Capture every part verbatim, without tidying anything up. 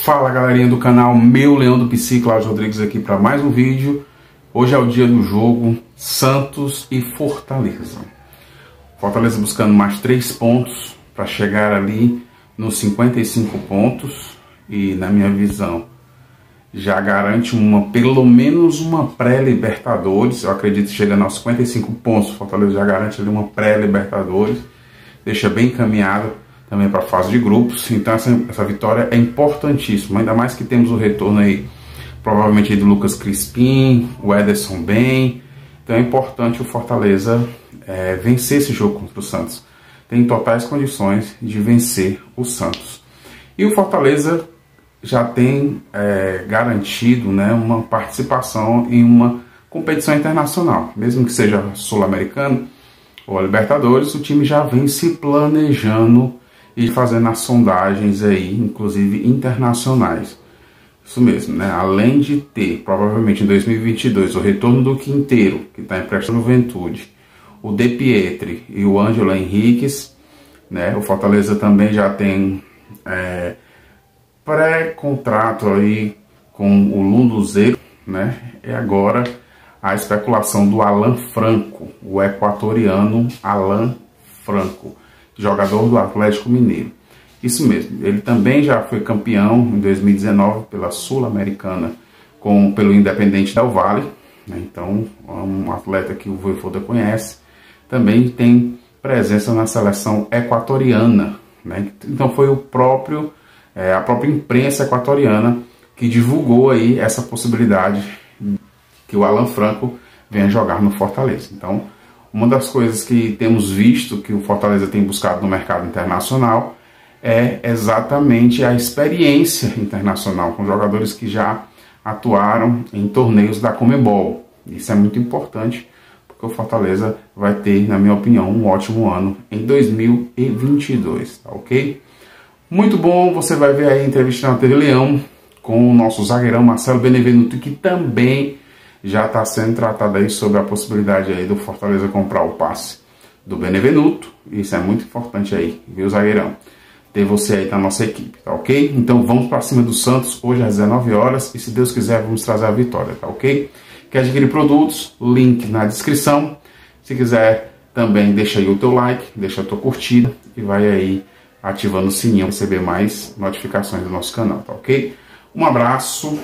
Fala galerinha do canal, meu Leão do Psi, Cláudio Rodrigues aqui para mais um vídeo. Hoje é o dia do jogo Santos e Fortaleza. Fortaleza buscando mais três pontos para chegar ali nos cinquenta e cinco pontos e, na minha visão, já garante uma, pelo menos uma pré-Libertadores. Eu acredito que chegando aos cinquenta e cinco pontos, Fortaleza já garante ali uma pré-Libertadores, deixa bem encaminhado também para a fase de grupos. Então essa, essa vitória é importantíssima, ainda mais que temos o retorno aí, provavelmente aí do Lucas Crispim, o Ederson bem. Então é importante o Fortaleza é, vencer esse jogo contra o Santos. Tem totais condições de vencer o Santos. E o Fortaleza já tem é, garantido, né, uma participação em uma competição internacional, mesmo que seja sul-americano ou a Libertadores. O time já vem se planejando e fazendo as sondagens aí, inclusive internacionais. Isso mesmo, né? Além de ter, provavelmente em dois mil e vinte e dois, o retorno do Quinteiro, que está emprestado no Juventude, o De Pietri e o Ângelo Henriques, né? O Fortaleza também já tem é, pré-contrato aí com o Lunduzeiro, né? E agora a especulação do Alan Franco, o equatoriano Alan Franco, jogador do Atlético Mineiro. Isso mesmo, ele também já foi campeão em dois mil e dezenove pela Sul-Americana com pelo Independente Del Valle, né? Então é um atleta que o Voivoda conhece. Também tem presença na seleção equatoriana, né? Então foi o próprio é, a própria imprensa equatoriana que divulgou aí essa possibilidade que o Alan Franco venha jogar no Fortaleza. Então, uma das coisas que temos visto que o Fortaleza tem buscado no mercado internacional é exatamente a experiência internacional, com jogadores que já atuaram em torneios da Conmebol. Isso é muito importante, porque o Fortaleza vai ter, na minha opinião, um ótimo ano em dois mil e vinte e dois, tá ok? Muito bom, você vai ver aí a entrevista na T V Leão com o nosso zagueirão Marcelo Benevenuto, que também já está sendo tratado aí sobre a possibilidade aí do Fortaleza comprar o passe do Benevenuto. Isso é muito importante aí, viu, zagueirão? Ter você aí na nossa equipe, tá ok? Então vamos para cima do Santos hoje às dezenove horas e, se Deus quiser, vamos trazer a vitória, tá ok? Quer adquirir produtos? Link na descrição. Se quiser também, deixa aí o teu like, deixa a tua curtida e vai aí ativando o sininho para receber mais notificações do nosso canal, tá ok? Um abraço.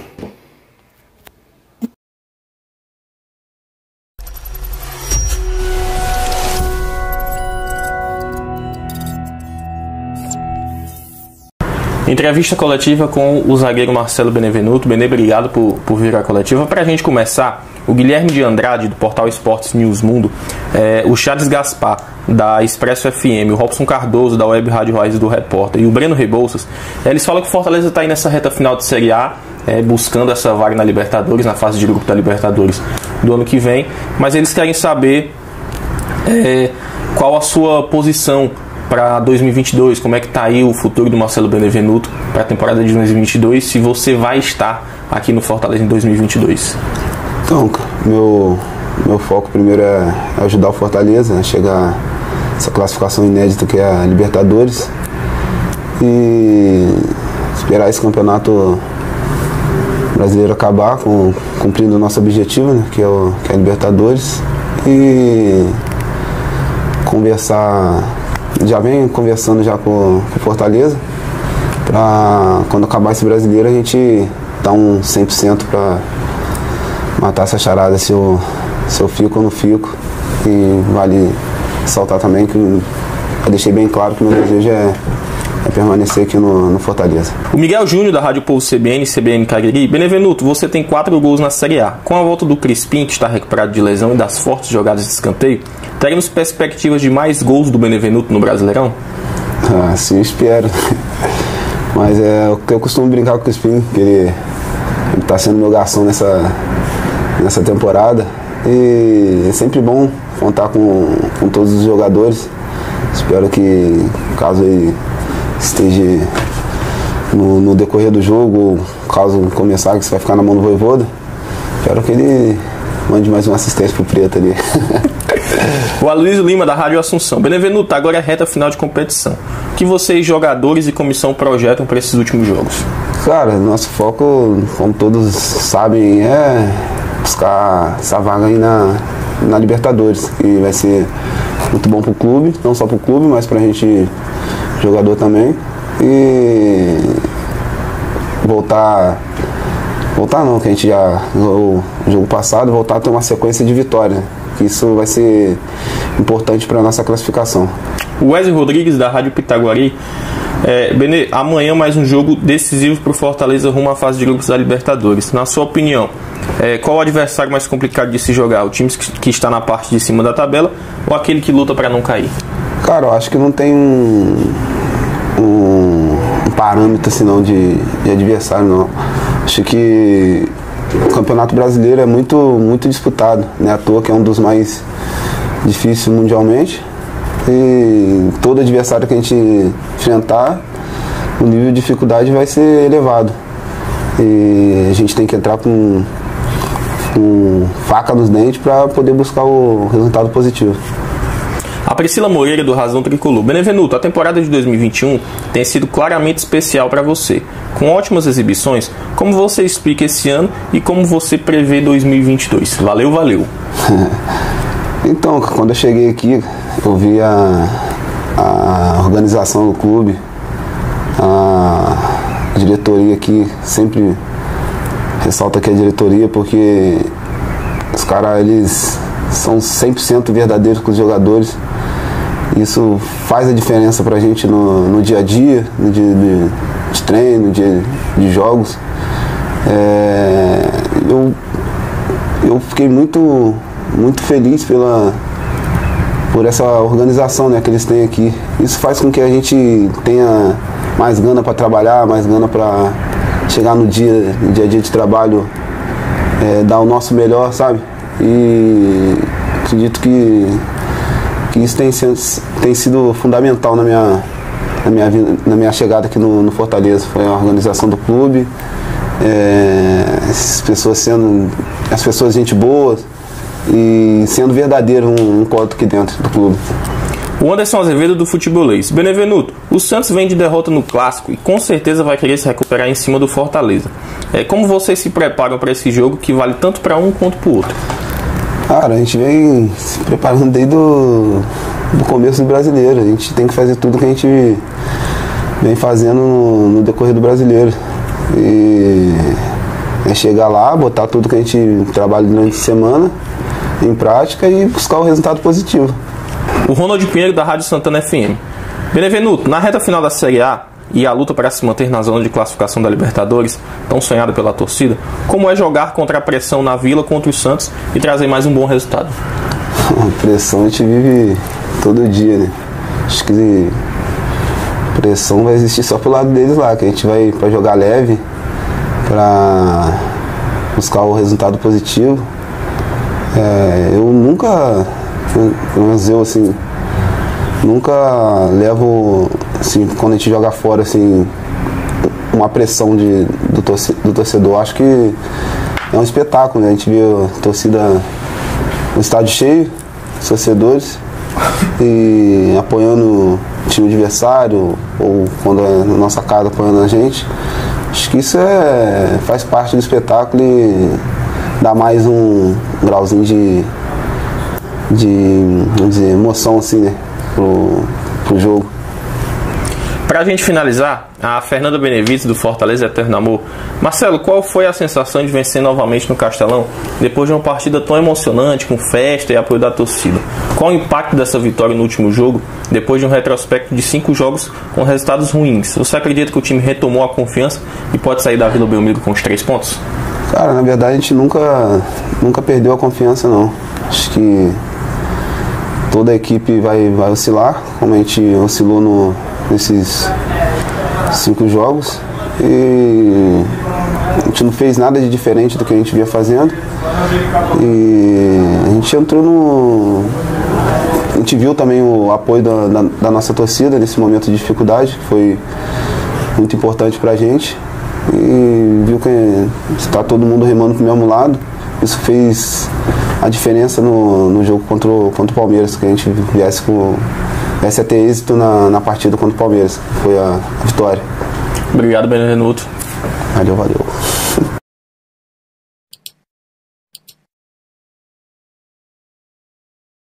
Entrevista coletiva com o zagueiro Marcelo Benevenuto. Benê, obrigado por, por vir à coletiva. Para a gente começar, o Guilherme de Andrade, do portal Esportes News Mundo, é, o Charles Gaspar, da Expresso F M, o Robson Cardoso, da Web Rádio Raiz do Repórter, e o Breno Rebouças, é, eles falam que o Fortaleza está aí nessa reta final de Série A, é, buscando essa vaga na Libertadores, na fase de grupo da Libertadores do ano que vem, mas eles querem saber é, qual a sua posição para dois mil e vinte e dois, como é que está aí o futuro do Marcelo Benevenuto para a temporada de dois mil e vinte e dois, se você vai estar aqui no Fortaleza em dois mil e vinte e dois. Então, meu, meu foco primeiro é ajudar o Fortaleza a chegar a essa classificação inédita que é a Libertadores e esperar esse campeonato brasileiro acabar, com, cumprindo o nosso objetivo, né, que, é o, que é a Libertadores, e conversar. Já vem conversando já com o Fortaleza para quando acabar esse brasileiro a gente dar um cem por cento para matar essa charada, se eu, se eu fico ou não fico. E vale saltar também que eu deixei bem claro que o meu desejo é, é permanecer aqui no, no Fortaleza. O Miguel Júnior, da Rádio Povo C B N, C B N Cariri. Benevenuto, você tem quatro gols na Série A. Com a volta do Crispim, que está recuperado de lesão, e das fortes jogadas de escanteio, teremos perspectivas de mais gols do Benevenuto no Brasileirão? Ah, sim, espero. Mas é o que eu costumo brincar com o Crispim, que ele está sendo meu garçom nessa, nessa temporada. E é sempre bom contar com, com todos os jogadores. Espero que, caso ele esteja no, no decorrer do jogo, ou caso começar, que você vai ficar na mão do Voivoda, espero que ele mande mais uma assistência pro Preto ali. O Aloysio Lima, da Rádio Assunção. Benevenuto, agora é reta final de competição. O que vocês, jogadores e comissão, projetam para esses últimos jogos? Cara, nosso foco, como todos sabem, é buscar essa vaga aí na, na Libertadores, que vai ser muito bom pro clube, não só pro clube, mas pra gente, jogador também. E voltar, voltar não, que a gente já, no jogo passado, voltar a ter uma sequência de vitória. Isso vai ser importante para a nossa classificação. O Wesley Rodrigues, da Rádio Pitaguari. É, Benê, amanhã mais um jogo decisivo para o Fortaleza rumo à fase de grupos da Libertadores. Na sua opinião, é, qual o adversário mais complicado de se jogar? O time que está na parte de cima da tabela ou aquele que luta para não cair? Cara, eu acho que não tem um, um, um parâmetro assim, não, de, de adversário, não. Acho que o Campeonato Brasileiro é muito, muito disputado, né? À toa que é um dos mais difíceis mundialmente. E todo adversário que a gente enfrentar, o nível de dificuldade vai ser elevado. E a gente tem que entrar com, com faca nos dentes para poder buscar o resultado positivo. A Priscila Moreira, do Razão Tricolor. Benevenuto, a temporada de dois mil e vinte e um tem sido claramente especial para você. Com ótimas exibições, como você explica esse ano e como você prevê dois mil e vinte e dois? Valeu, valeu. Então, quando eu cheguei aqui, eu vi a, a organização do clube, a diretoria aqui, sempre ressalto aqui a diretoria, porque os caras, eles são cem por cento verdadeiros com os jogadores. Isso faz a diferença pra gente no, no dia a dia, no dia de, de treino, no dia de jogos. É, eu, eu fiquei muito, muito feliz pela, por essa organização, né, que eles têm aqui. Isso faz com que a gente tenha mais gana para trabalhar, mais gana para chegar no dia, no dia a dia de trabalho, é, dar o nosso melhor, sabe? E acredito que, que isso tem, tem sido fundamental na minha, na minha, na minha chegada aqui no, no Fortaleza. Foi a organização do clube, é, as pessoas sendo as pessoas gente boa e sendo verdadeiro um, um ponto aqui dentro do clube. O Anderson Azevedo, do Futebolês. Benevenuto, o Santos vem de derrota no Clássico e com certeza vai querer se recuperar em cima do Fortaleza. É, como vocês se preparam para esse jogo que vale tanto para um quanto para o outro? Cara, a gente vem se preparando desde o do começo do Brasileiro. A gente tem que fazer tudo que a gente vem fazendo no, no decorrer do Brasileiro. E é chegar lá, botar tudo que a gente trabalha durante a semana em prática e buscar o resultado positivo. O Ronald Pinheiro, da Rádio Santana F M. Benevenuto, na reta final da Série A e a luta para se manter na zona de classificação da Libertadores, tão sonhada pela torcida, como é jogar contra a pressão na Vila contra o Santos e trazer mais um bom resultado? A pressão a gente vive todo dia, né? Acho que pressão vai existir só pro lado deles lá, que a gente vai para jogar leve, para buscar o resultado positivo. É, eu nunca, pelo menos eu assim, nunca levo, assim, quando a gente joga fora, assim, uma pressão de, do, torce, do torcedor. Acho que é um espetáculo, né? A gente vê a torcida no estádio cheio, torcedores, e apoiando o time adversário, ou quando é na nossa casa apoiando a gente. Acho que isso é, faz parte do espetáculo e dá mais um grauzinho de, de vamos dizer, emoção, assim, né, pro, pro jogo. Pra gente finalizar, a Fernanda Benevides, do Fortaleza Eterno Amor. Marcelo, qual foi a sensação de vencer novamente no Castelão, depois de uma partida tão emocionante, com festa e apoio da torcida? Qual o impacto dessa vitória no último jogo, depois de um retrospecto de cinco jogos com resultados ruins? Você acredita que o time retomou a confiança e pode sair da Vila Belmiro com os três pontos? Cara, na verdade a gente nunca, nunca perdeu a confiança, não. Acho que toda a equipe vai, vai oscilar, como a gente oscilou no, nesses cinco jogos. E a gente não fez nada de diferente do que a gente vinha fazendo. E a gente entrou no... A gente viu também o apoio da, da, da nossa torcida nesse momento de dificuldade, que foi muito importante pra gente. E viu que está todo mundo remando pro mesmo lado. Isso fez a diferença no, no jogo contra o, contra o Palmeiras, que a gente viesse, com, viesse a ter êxito na, na partida contra o Palmeiras, que foi a, a vitória. Obrigado, Benevenuto. Valeu, valeu.